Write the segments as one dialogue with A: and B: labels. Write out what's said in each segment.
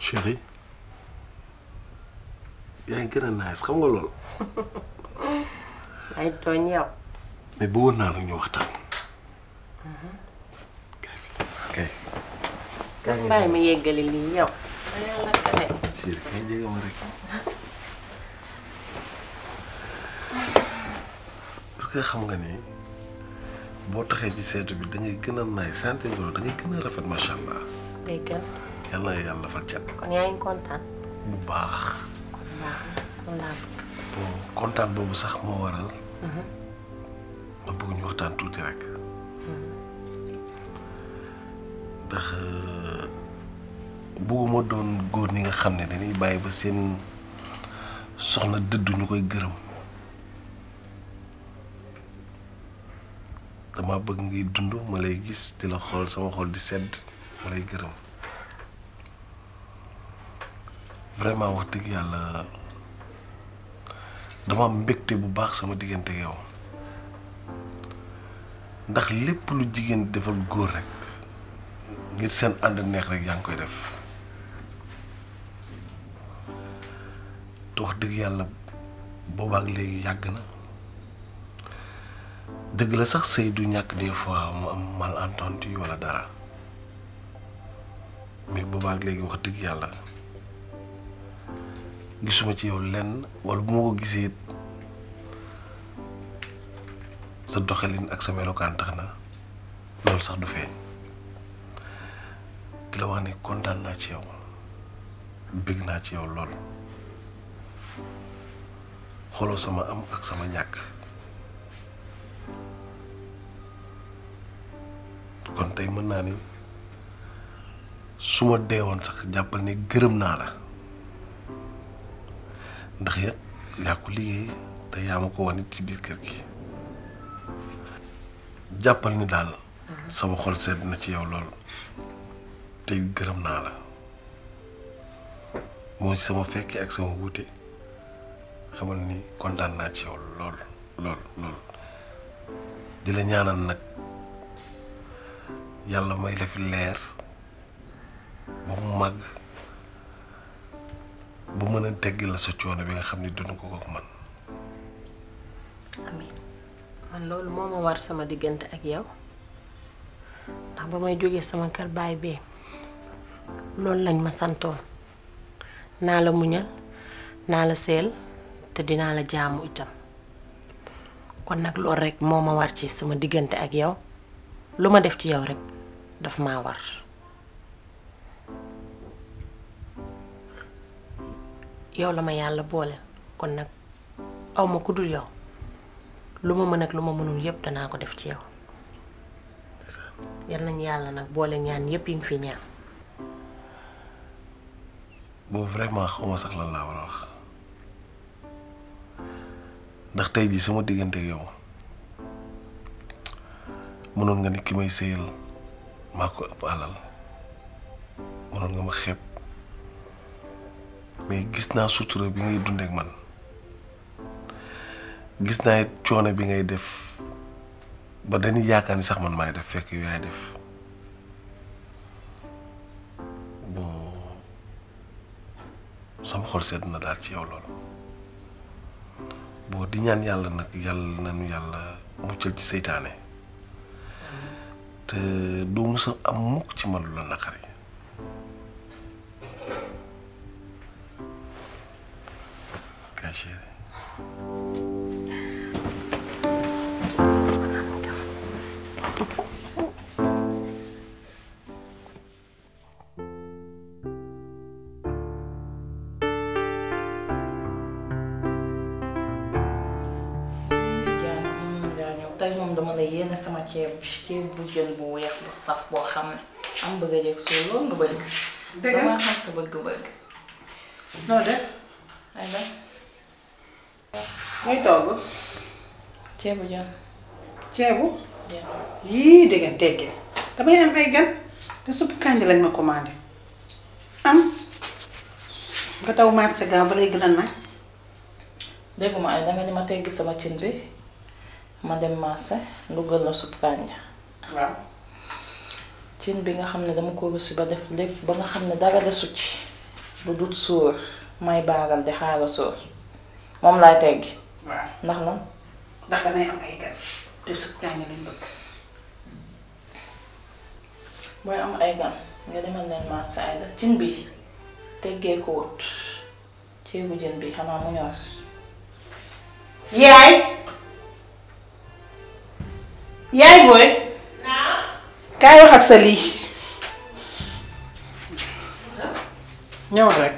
A: chérie yaa ngi gën a nice xam nga loolu.
B: ay tooñ yow.
A: mais bëggoon naa nag ñu waxtaan. kay.
B: bàyyi ma yeggali lii yow. yàlla kale.
A: chérie kay jege ma rek. est-ce que xam nga ni boo taxee ci seetu bi da ngay gën a nice santé nga da ngay gën a rafet macha allah.
B: day gën.
A: yàlla na yàlla fal cat.
B: kon yaa ngi kontaan.
A: bu baax.
B: kon baax na loolu laa bëgg.
A: bon kontaan boobu sax moo waral. ma bëgg ñu waxtaan tuuti rek. ndax bëgguma doon góor ñi nga xam ne dañuy bàyyi ba seen soxna dëddu ñu koy gërëm. dama bëgg ngay dund ma lay gis di la xool sama xol di sedd ma lay gërëm. vraiment wax dëgg yàlla dama am mbégte bu baax sama diggante yow ndax lépp lu jigéen defal góor rek ngir seen ànd neex rek yaa ngi koy def te wax dëgg yàlla boobaak léegi yàgg na dëgg la sax sëy du ñàkk des fois mu am malentendu wala dara mais boobaak léegi wax dëgg yàlla gisuma ci yow lenn wala bu ma ko gisee sa doxalin ak sa melokaan tax na loolu sax du feeñ di la wax ne kontaan naa ci yow bëgg naa ci yow lool xooloo sama am ak sama ñàkk kon tey mën naa ni su ma deewoon sax jàppal ne gërëm naa la ndax it yaa ko liggéey te yaa ma ko wan it ci biir kër gi jàppal ni daal sama xol sedd na ci yow lool te gërëm naa la moo ci sama fekkee ak sama wuute xamal ni kontaan naa ci yow lool lool lool di la ñaanal nag yàlla may la fi leer ba mu màgg bu mën a teggi la sa coono bi nga xam ni dund ko ak man.
B: amiin man loolu moo ma war sama diggante ak yow ndax ba may jógee sama kër baay bee loolu lañ ma santoon naa la muñal naa la seel te dinaa la jaamu itam kon nag loolu rek moo ma war ci sama diggante ak yow lu ma def ci yow rek daf maa war. yow la ma yàlla boole kon nag aw ma ku dul yow lu ma mën ak lu ma mënul yépp danaa ko def ci yow yal nañ yàlla nag boole ñaan yépp yi nga fi ñaan.
A: boobu vraiment xawma sax lan laa war a wax ndax tey jii sama diggante yow mënoon nga ni ki may sëyal maa ko ëpp alal mënoon nga ma xeeb mais gis naa sutura bi ngay dundee ak man gis naa it coono bi ngay def ba dañuy yaakaar ni sax man maay def fekk yow yaay def boo sama xol sedd na daal ci yow loolu boo di ñaan yàlla nag yàlla nañu yàlla muccal ci seytaane te doo musa am mukk ci man lu la naqari. Chérie.
C: tey moom dama la yéene sama ceeb bu jën bu weex bu saf boo xam ne am bëgg a jëg soo loolu nga bëgg.
D: dëgg
C: dama xam sa bëgg-bëgg.
D: noo def.
C: ay la.
D: muy togg.
C: ceebu jën.
D: ceebu.
C: jën.
D: yii dégg nga teggee damay am ay gan te suppu kànja lañ ma commandé am nga daw marché gaaw ba lay gën a nag.
C: dégguma ay danga di ma teggi sama cin bi ma dem marché ndugal la suppu kànja.
D: waaw.
C: cin bi nga xam ne dama ko russi ba def lépp ba nga xam ne dara desu ci lu dut sóor may baagal di xaaga sóor moom laay teggi
D: waaw
C: ndax lan
D: ndax damay am ay gan te suppu kànja lañ bëgg.
C: booy am ay gan nga demal leen marché ay da cin bi teggee ko wut ceebu jën bi xanaa mu ñor yaay booy
D: kaay wax ak sa lii ñëw rek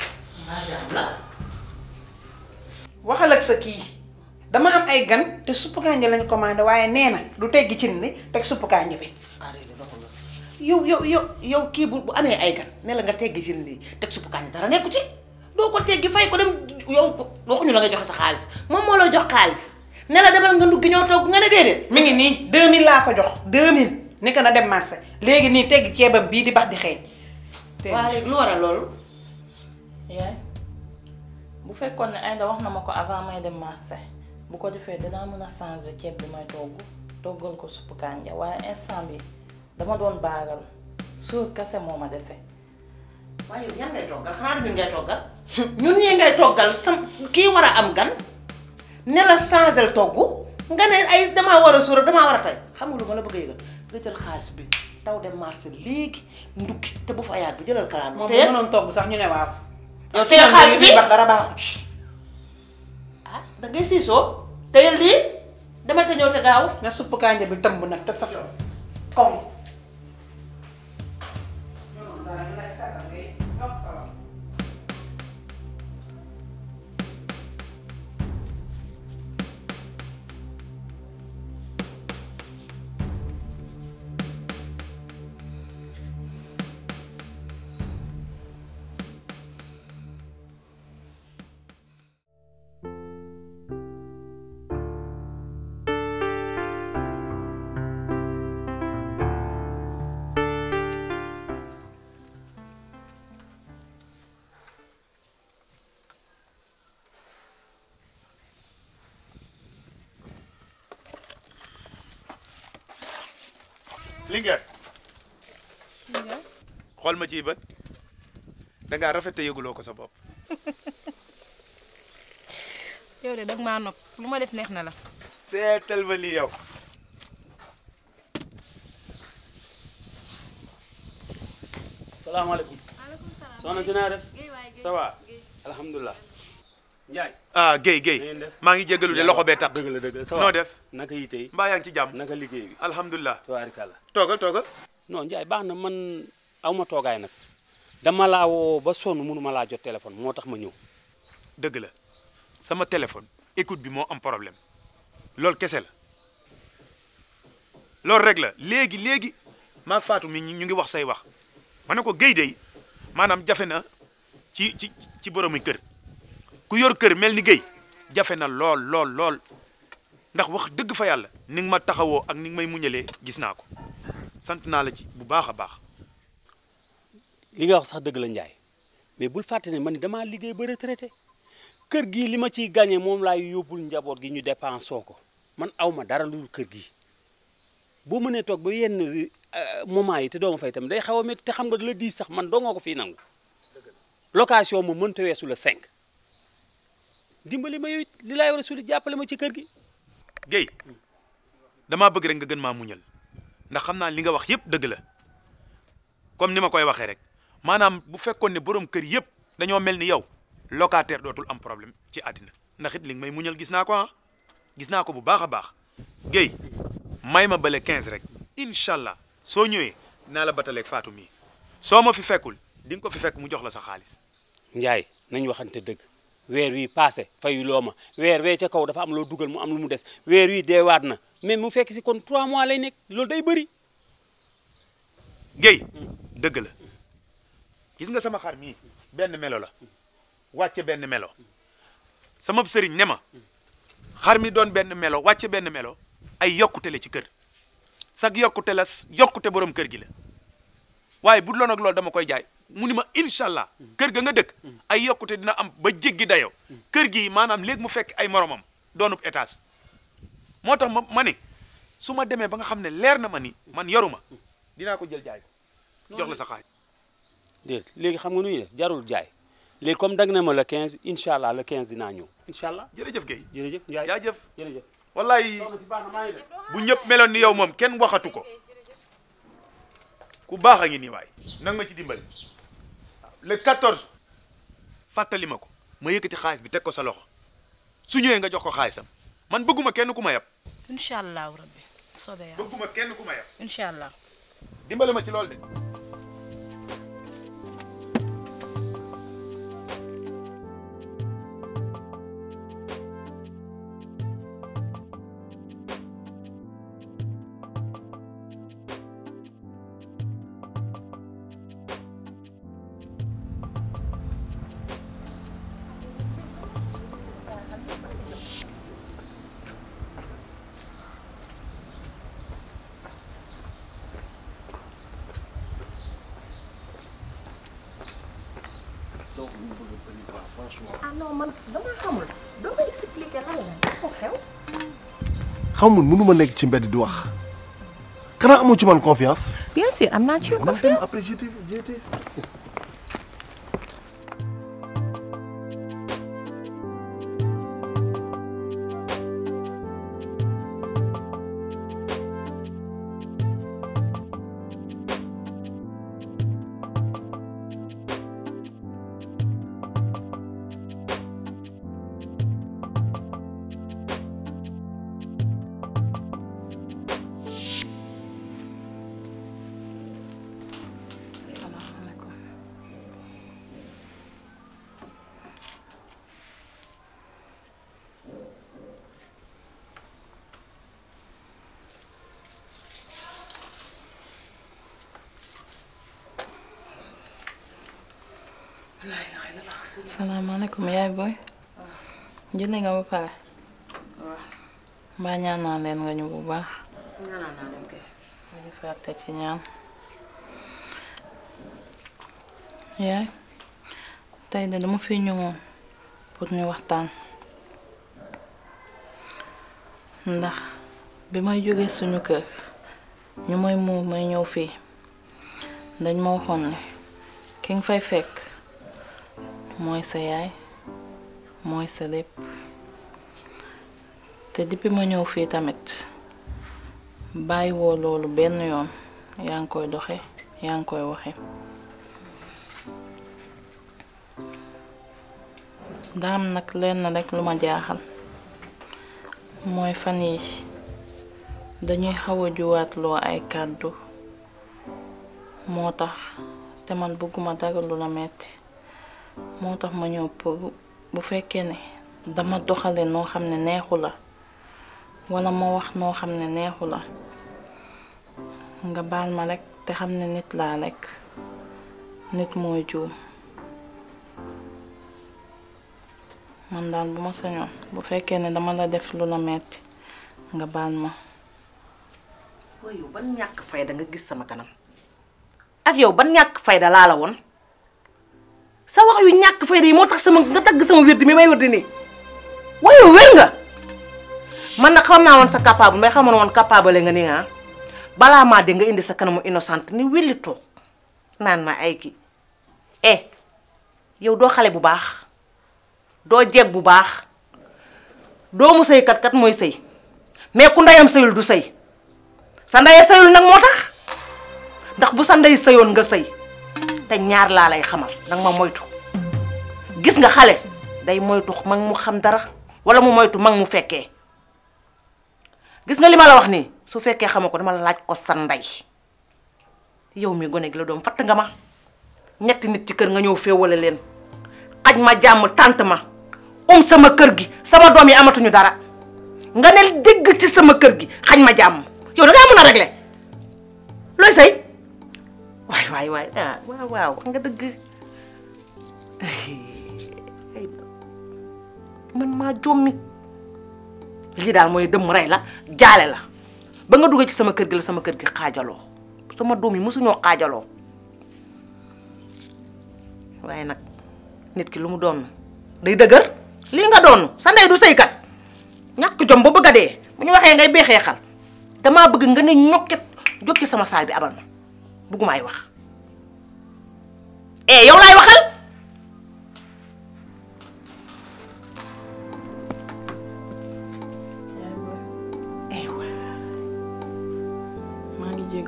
D: waxal ak sa kii dama am ay gan te suppu kànja lañ commandé waaye nee na du teggi cin li teg suppu kànja bi yow kii bu amee ay gan ne la nga teggi cin li teg suppu kànja dara nekku ci doo ko teggi fay ko dem yow waxuñu la nga joxe sa xaalis moom moo la jox xaalis ne la demal nga nduggi ñoo togg nga ne déedéet mi ngi nii 2000 laa ko jox 2000 ni ko na dem marché léegi nii teggi ceebam bii di bax di xeeñ
C: waa léegi lu waral loolu yaay bu fekkoon ne Aïda wax na ma ko avant may dem marché bu ko defee dinaa mën a changer ceeb bi may toggal ko suppu kànja waaye instant bi dama doon baagal suur kese moo ma dese.
D: waaye yow yan ngay toggal xanaa du ñun ngay toggal ñun ñii ngay toggal sam kii war a am gan ne la changer togg nga ne ay damaa war a suur damaa war a tey xam nga lu ma la bëgg a yëgal nga jël xaalis bi taw dem marché léegi ndukki te bu fa yàgg jëlal kalaan moom bu mënoon togg sax ñu ne waaw yow teel xaalis bi bax dara baaxu ci ah da ngay siisoo teyel lii demal te ñëw te gaaw na suppu kànja bi tëmb nag te saf comme
E: Linguère xool ma ciy bët dangaa rafet te yëguloo ko sa bopp.
F: yow de dag maa nopp lu ma def neex na la.
E: seetal ma lii yow.
G: salaamaaleykum. maaleykum salaam. soxna si naa def. ça va alhamdulilah. Ndiaye.
E: ah Guèye maa ngi jégalu de loxo bee tax.
G: dëgg la dëgg la ça va
E: noo def.
G: naka yi tey.
E: mbaa yaa ngi ci jàmm.
G: naka liggéey bi.
E: alhamdulilah.
G: tabaarikàlla.
E: toogal.
G: non Ndiaye baax na man aw ma toogaay nag. dama laa woo ba sonn mënuma laa jot téléphone moo tax ma ñëw.
E: dëgg la sama téléphone écoute bi moo am problème loolu kese la loolu rek la léegi maa Fatou mi ñu ngi wax say wax ma ne ko Guèye dey maanaam jafe na ci boromi kër ku yor kër mel ni Guèye jafe na lool ndax wax dëgg fa yàlla ni nga ma taxawoo ak ni nga may muñalee gis naa ko sant naa la ci bu baax a baax.
G: li nga wax sax dëgg la Ndiaye mais bul fàtte ne man damaa liggéey ba retraité kër gii li ma ciy gagné moom laay yóbbul njaboot gi ñu dépensoo ko man aw ma dara lu kër gi boo mënee toog ba yenn moment yi te doo ma fay tamit day xaw a métti te xam nga la 10 sax man doo nga ko fii nangu location ma mënta weesu la 5 dimbali ma yooyu li laay war a suli jàppale ma ci kër gi.
E: Guèye damaa bëgg rek nga gën maa muñal ndax xam naa li nga wax yëpp dëgg la comme ni ma koy waxee rek maanaam bu fekkoon ne borom kër yëpp dañoo mel ni yow locataire dootul am problème ci àddina ndax it li nga may muñal gis naa ko bu baax a baax Guèye may ma bale 15 rek incha allah soo ñëwee dinaa la bataleeg Fatou mii soo ma fi fekkul di nga ko fi fekk mu jox la sa xaalis.
G: Ndiaye nañ waxante dëgg weer wi passé fayu loo ma weer wee ca kaw dafa am loo dugal mu am lu mu des weer wi deewaat na mais mu fekk si kon 3 mois lay nekk loolu day bëri.
E: Guèye dëgg la gis nga sama xar mii benn melo la wàcce benn melo sama sëriñ ne ma xar mi doon benn melo wàcce benn melo ay yokkute la ci kër sag yokkute borom kër gi la waaye bu loon ak loolu dama koy jaay mu ni ma incha allah kër ga nga dëkk ay yokkute dina am ba jéggi dayoo kër gi maanaam léegi mu fekk ay moromam doonub étage moo tax ma ne su ma demee ba nga xam ne leer na ma ni man yoruma dinaa ko jël jaay ko jox la sa xaaj.
G: déedéet léegi xam nga nu ñuy def jarul jaay léegi comme dag na ma le 15 incha allah le 15 dinaa ñëw incha allah.
E: jërëjëf Guèye.
G: jërëjëf Ndiaye
E: jaajëf.
G: jërëjëf.
E: wallaay bu ñëpp meloon ni yow moom kenn waxatu ko ku baax a ngi nii waay nag ma ci dimbali le 14 fàttali ma ko ma yëkkati xaalis bi teg ko sa loxo su ñëwee nga jox ko xaalisam man bëgguma kenn ku ma yab.
F: incha allahu rabbi soobee yàlla
E: bëgguma kenn ku ma yab.
F: incha allah.
E: dimbali ma ci loolu de.
B: ah non man dama xamul doo may expliquer lan la ko xew.
A: xamul mënuma nekk ci mbedd di wax xanaa amoo ci man confiance.
B: bien sûr am naa ci yow confiance.
A: après j'étais
C: salaamaaleykum yaay booy jënd nga ba pare mbaa ñaan naa leen nga ñu bu baax ñu fàtte ci ñaan yaay tey de dama fi ñëwoon pour ñu waxtaan ndax bi may jógee suñu kër ñu may muur may ñëw fii dañ ma waxoon ne ki nga fay fekk mooy sa yaay mooy sa lépp te depuis ma ñëw fii tamit bàyyi woo loolu benn yoon yaa ngi koy doxe yaa ngi koy waxe daam nag lenn rek lu ma jaaxal mooy fan yi dañuy xaw a juwaatloo ay kàddu moo tax te man bëgguma dara lu la metti moo tax ma ñëw pour bu fekkee ne dama doxale noo xam ne neexu la wala ma wax noo xam ne neexu la nga baal ma rekk te xam ne nit laa rekk nit mooy juum man daal bu ma sañoon bu fekkee ne dama la def lu la metti nga baal ma.
D: waaye yow ban ñàkk fayda nga gis sama kanam ak yow ban ñàkk fayda laa la woon sa wax yu ñàkk fayda yi moo tax sama nga dagg sama wérdi mi may wérdi nii waaye yow wér nga man nag xam naa woon sa capable mais xamoon woon capable nga nii ah balaa maa de nga indi sa kanamu innocente ni welli toog naan ma ay kii yow doo xale bu baax doo jeeg bu baax doomu sëykat kat mooy sëy mais ku ndeyam sëyul du sëy sa ndey sëyul nag moo tax ndax bu sa ndey sëyoon nga sëy te ñaar laa lay xamal nag ma moytu gis nga xale day moytu mag mu xam dara wala mu moytu mag mu fekkee gis nga li ma la wax nii su fekkee xama ko dama la laaj ko sa ndey yow mi gone gi la doom fatt nga ma ñetti nit ci kër nga ñëw féewale leen xaj ma jàmm tànt ma sama kër gi sama doom yi amatuñu dara nga ne dégg ci sama kër gi xañ ma jàmm yow da ngaa mën a régler looy sëy waay ah waaw wax nga dëgg man maa jommi lii daal mooy dëmm rey la jaale la ba nga duggee ci sama kër gi la sama kër gi xaajaloo sama doom yi mosuñoo xaajaloo waaye nag nit ki lu mu doon day dëgër lii nga doon sa ndey du sëykat ñàkk jom ba bëgg a dee bu ñu waxee ngay beexee xal damaa bëgg nga ne ñokket jokki sama saal bi abal ma bëgguma ay wax yow laay waxal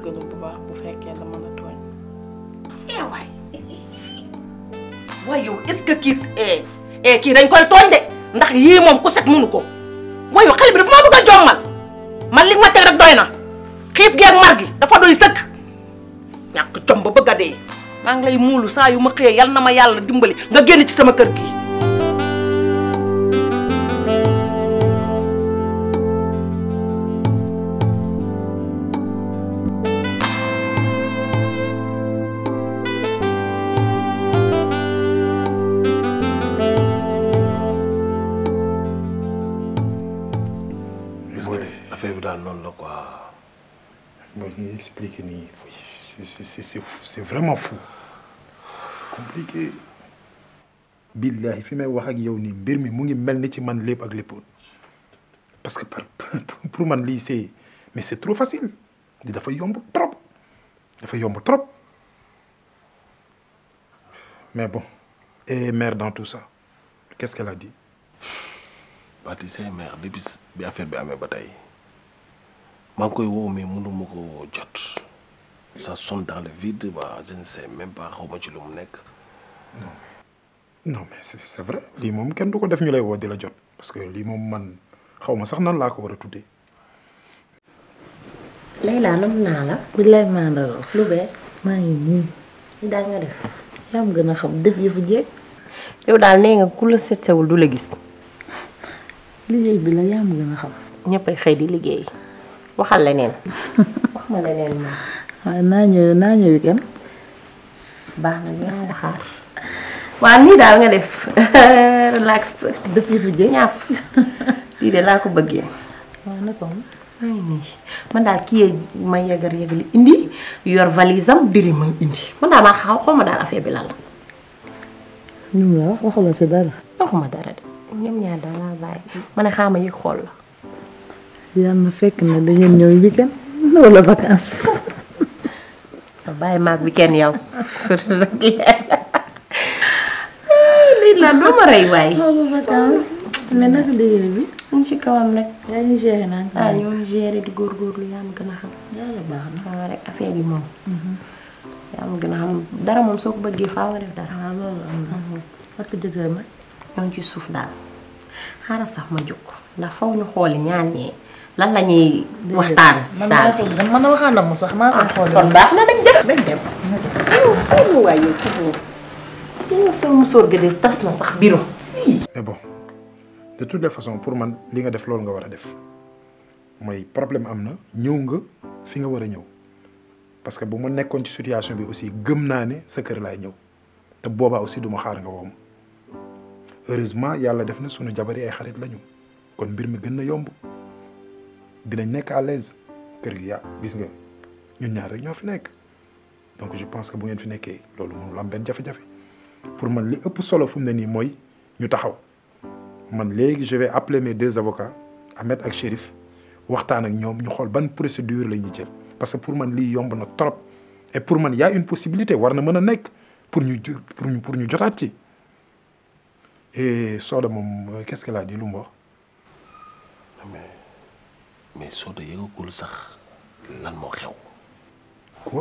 C: jéggalu bu baax bu fekkee dama la tooñ.
D: waay waaye yow est-ce que kii kii dañ koy tooñ de ndax yii moom ku set mënu ko waaye xale bi dafa maa bëgg a jommal man li ma teg rek doy na xiif gi ak mar gi dafa doy sëkk ñàkk jom ba bëgg a dee maa ngi lay muulu saa yu ma xëyee yal na ma yàlla dimbali nga génn ci sama kër gi.
A: affaire bi daal noonu la quoi.
H: mooy li nga expliqué nii c'est vraiment fou c'est compliqué. billahi fi may wax ak yow nii mbir mi mu ngi mel ni ci man lépp ak léppoon parce que pour man lii c'est trop facile di dafa yomb trop mais bon et mère dans tout ça qu'est-ce qu'elle a dit?
A: Bati say mère depuis bi affaire bi amee ba tey maa ngi koy woo mais mënuma ko jot ça sonne dans le vide ba je ne sais même pas xaw ma ci lu mu nekk.
H: non mais c'est vrai lii moom kenn du ko def ñu lay woo di la jot parce que lii moom man xaw ma sax nan laa ko war a tuddee.
B: Layla nam naa la.
F: billaay maa ndaloo.
B: lu bees.
F: maa ngi nii.
B: li daal nga def.
F: yaa ma gën a xam def yëfu jeeg.
B: yow daal nee nga ku la seet sewul du la gis.
F: liggéey bi la yaa ma gën a xam.
B: ñëppay xëy di liggéey waxal leneen. wax ma leneen moom.
F: waaw naa ñëw weekend.
B: baax na ñu ngi xaar. waaw nii daal nga def relax
F: def yëfu jeeg.
B: ñaap lii de laa ko bëggee.
F: waaw naka moom.
B: ay nii man daal kii ma yëgali indi yor valise am biri ma indi man daal maa xaw ma daal affaire bi lan la.
F: ñu ngi wax waxuloo ci dara.
B: waxuma dara de ñoom ñaar daal laa bàyyi ma ne xaama yi xool la.
F: yàlla na fekk na da ngeen ñëw weekend wala vacances.
B: bàyyi maag weekend yow. lii la doo ma rey waay.
F: vacances mais naka liggéey bi.
B: ñu ci kawam rek.
F: yaa ngi géré naa
B: ah ñoo ngi géré di góorgóorlu yaa ma gën a xam.
F: yàlla baax na.
B: waaw rek affaire yi moom. yaa ma gën a xam dara moom soo ko bëggee faaw nga def dara.
F: waaw loolu am na. parce que jëkkër ma.
B: ñoo ngi ci suuf daal xaaral sax ma jóg ndax faw ñu xooli ñaan ñee lan la ñuy waxtaan. saa bi
F: man a waxaan na sax maa koy xool.
B: kon baax na dañ dem. yow soo waay yow ci boobu. yow sama musóor gi de tas na sax biro.
H: mais bon de toutes les façons pour man li nga def loolu nga war a def mooy problème am na ñëw nga fi nga war a ñëw parce que bu ma nekkoon ci situation bi aussi gëm naa ne sa kër laay ñëw te boobaa aussi du ma xaar nga woo ma heureusement yàlla def na sunu jabar yi ay xarit lañu kon mbir mi gën na yomb dinañ nekk à l'aise kër gi yaa gis nga ñun ñaar rek ñoo fi nekk donc je pense que bu ngeen fi nekkee loolu mënul am benn jafe-jafe pour man li ëpp solo fu mu ne nii mooy ñu taxaw man léegi je vais appeler mes 2 avocats Ahmed ak Chérif waxtaan ak ñoom ñu xool ban procédure la ñuy jël parce que pour man lii yomb na trop et pour man y a une possibilité war na mën a nekk pour ñu jotaat ci et Soda moom qu'est-ce qu'elle a dit lu mu wax.
A: mais Soda yëgagul sax lan moo xew.
H: quoi.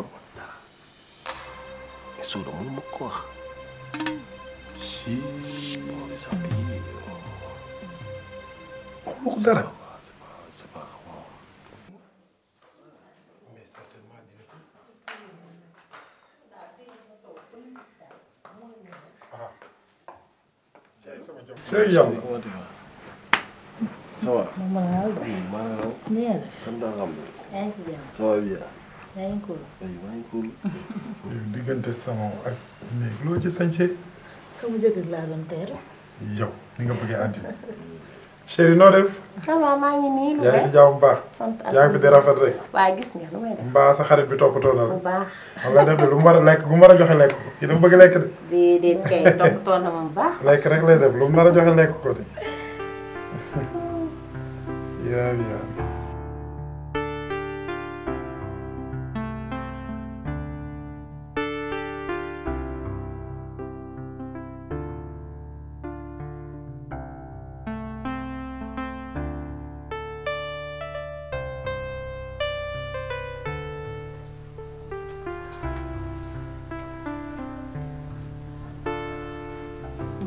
A: mais Soda mënu ma ko wax.
H: si.
A: wax dara. c'est pas
H: mais certainement dina ko.
A: ça va.
F: maa
A: maa ngi raw. sant alhamdulilah.
F: yaa ngi si jàmm.
A: ça va bien.
F: yaa ngi cool.
A: maa ngi cool.
H: diggante sama ak néeg loo ci sañse.
F: sama jëkkër laa doon teer.
H: yow ni nga bëggee àddina. chéri noo def.
B: ça va maa ngi nii lu
H: yaa ngi si jàmm bu baax. yaa ngi fi di rafet rek.
B: waaye gis nga lu may def.
H: mbaa sa xarit bi toppatoo na la.
B: bu baax.
H: xam nga def de lu mu war a lekk lu mu war a joxe lekk ko kii dafa bëgg lekk de.
B: déedéet kay toppatoo na ma bu baax.
H: lekk rek lay def lu mu nar a joxe lekk ko de. yaa yaa.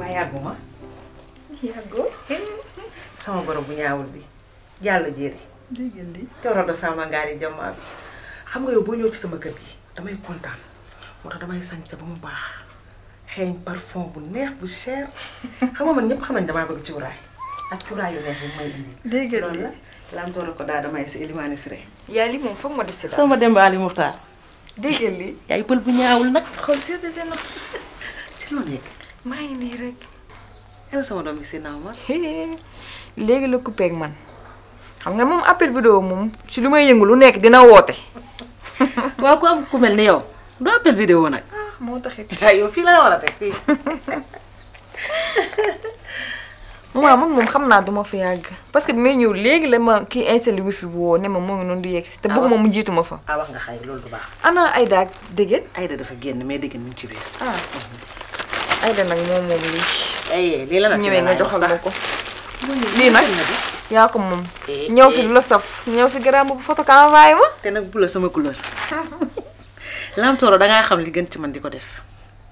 D: mbaa yàgguma
F: yàggoo
D: sama borom bu ñaawul bi jàll jéeri
F: dégg li
D: torodo sama ngaari jamaa bi xam nga yow boo ñëw ci sama kër gi damay kontaan moo tax damay sañse ba mu baax xeeñ parfum bu neex bu cher xam nga man ñëpp xam nañ damaa bëgg cuuraay ak cuuraay yu neex bi may indi
F: dégg
D: loolu la lam toora ko daa damay si Elimane Siré
F: yaa li moom foog ma def si daal
D: sama dem ba Ali Muxtaar
F: dégg li
D: yaay pël bu ñaawul nag
F: xool seetete na
D: ci loo nekk
F: maa ngi nii rek
D: yàlla sama doom gi si naaw ma
F: léegi la coupé ak man xam nga moom appel vidéo moom ci lu may yëngu lu nekk dina woote
D: waaw ku am ku mel ni yow du appel vidéo nag
F: moo taxit
D: waaye yow fii la war a teg fii
F: man moom xam naa duma fa yàgg parce que bi may ñëw léegi la ma kii installé wifi bu woo ne ma moo ngi noonu di yegg si te bëgguma mu jiitu ma fa
D: wax nga xay loolu du baax
F: ana Aïda ak Dégét
D: Aïda dafa génn mais Dégét mi ngi ci biir
F: Aïda nag moom lii
D: lii la nag
F: ñëwee nga joxal ma ko lii nag yaa ko moom ñëw si lu la saf ñëw si garaam bu photo ka envoyé ma
D: te nag bu la sama couleur Lam Tooro dangaa xam li gën ci man di ko def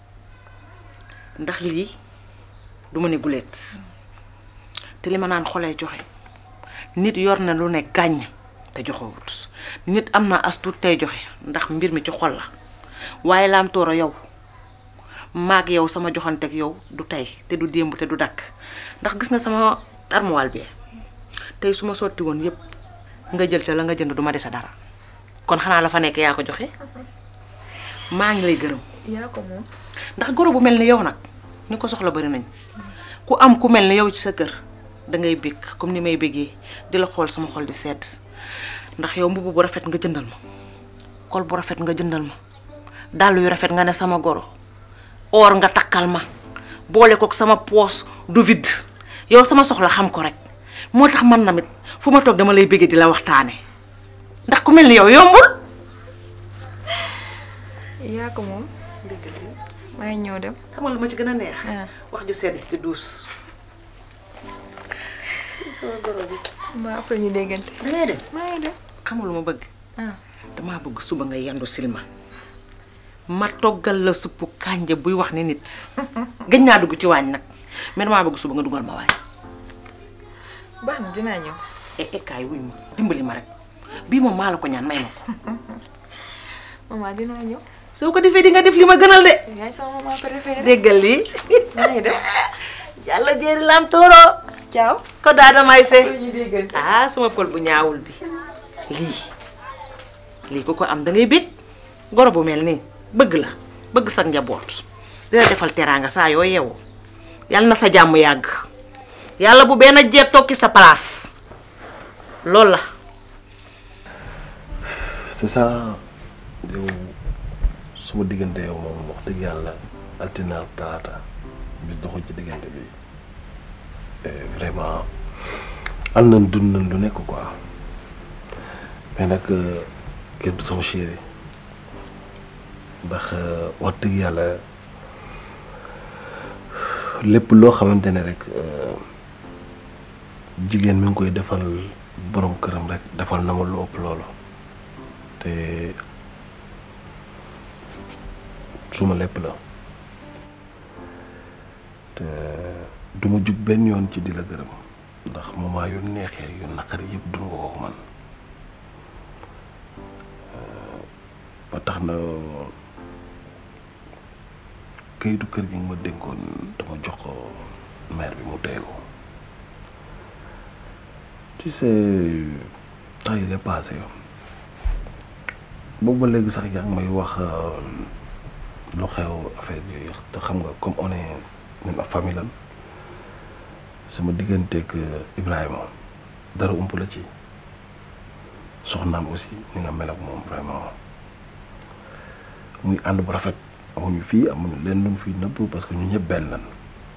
D: ndax lii du ma ne guleet te li ma naan xolee joxe nit yor na lu ne gàññ te joxewut nit am na as tuut tey joxe ndax mbir mi ci xol la waaye Lam Tooro yow maag yow sama joxanteeg yow du tey te du démb te du dakk ndax gis nga sama armoire bi tey su ma sotti woon yépp nga jël ca la nga jënd du ma dese dara kon xanaa la fa nekk yaa ko joxe maa ngi lay gërëm
F: yaa ko moom
D: ndax goro bu mel ni yow nag ñu ko soxla bari nañ ku am ku mel ni yow ci sa kër da ngay bég comme ni may bégee di la xool sama xol di sedd ndax yow mbubb bu rafet nga jëndal ma kol bu rafet nga jëndal ma dàll yu rafet nga ne sama goro or nga takkal ma boole ko sama poos du vide yow sama soxla xam ko rek moo tax man namit fu ma toog dama lay bégee di la waxtaane ndax ku mel ni yow yombul
F: yaa ko moom maa ngi ñëw dem
D: xamal lu ma ci gën a neex wax ju sedd ci duus sama goro bi
F: ma après ñu déggante
D: dangay dem
F: maa ngi dem
D: xamal lu ma bëgg damaa bëgg suba nga yendu silma ma toggal la suppu kànja buy wax ni nit gëj naa dugg ci waañ nag mais damaa bëgg suba nga dugal ma waañ
F: baax na dinaa ñëw
D: kaay wuy ma dimbali ma rek bii moom maa la ko ñaan may ma ko
F: maman dinaa ñëw
D: soo ko defee di nga def li ma gënal de
F: yaay sama maman préférée
D: déggal lii
F: maa ngi dem
D: yàlla jéeri Lam Tooro
F: ciao
D: ko daa damay se
F: ñu déggante
D: sama pël bu ñaawul bi lii ku ko am da ngay bég goro bu mel nii bëgg la bëgg sa njaboot dina defal teraanga saa yoo yeewu yàlla na sa jàmm yàgg yàlla bu benn jeet tokki sa place loolu la
A: c'est ça yow suma diggante yow moom wax dëgg yàlla altine ak talaata bis doxul ci diggante bi vraiment am nañ dund nañ lu nekk quoi mais nag kenn du sama chéri ndax wax dëgg yàlla lépp loo xamante ne rek jigéen mi ngi koy defal borom këram rek defal na ma lu ëpp loolu te suma lépp la te du ma jug benn yoon ci di la gërëm ndax moment yu neexee yu naqari yëpp dund nga ko man ba tax na kayitu kër gi nga ma dénkoon dama jox ko maire bi mu téye ko tu sais temps yi lay passé boobu ba léegi sax yaa ngi may wax lu xew affaire bi te xam nga comme on est même famille lan sama digganteeg Ibrahima dara ump la ci soxnaam aussi ni nga mel ak moom vraiment muy ànd bu rafet amuñu fii amuñu leen luñ fii nëbb parce que ñu ñëpp benn lan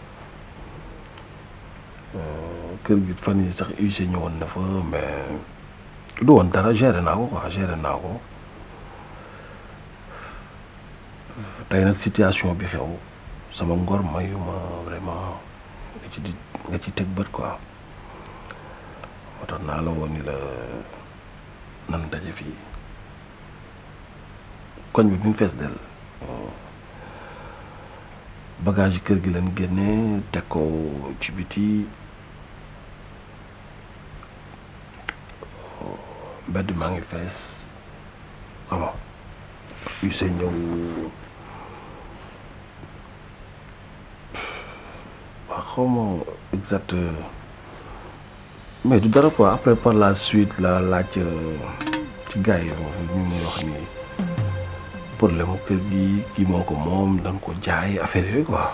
A: kër gi fan yi sax UG ñëwoon na fa mais du woon dara géré naa ko quoi géré naa ko tey nag situation bi xew sama ngor mayu ma vraiment nga ci teg bët quoi moo tax naa la woon ni la nan daje fii koñ bi mu fees del bagage yi kër gi lañ génne teg ko ci biti mbedd maa ngi fees comment yu see ñëw waa xaw ma exact mais du dara quoi après par la suite la laaj ci gars yi ñu muy wax ni problème mu kër gi kii moo ko moom dañ ko jaay affaire yooyu quoi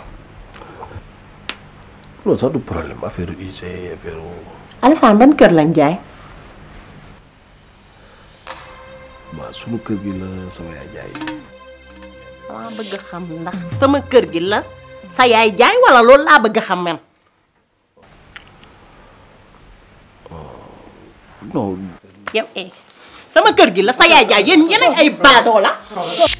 A: loolu sax du problème affaire UG affaire.
B: Alassane ban kër lañ jaay.
A: waaw sunu kër gi la sama yaay jaay.
D: dama bëgg a xam ndax sama kër gi la sa yaay jaay wala loolu laa bëgg a xam man.
A: non.
D: yow sama kër gi la sa yaay jaay yéen ay baadoo la.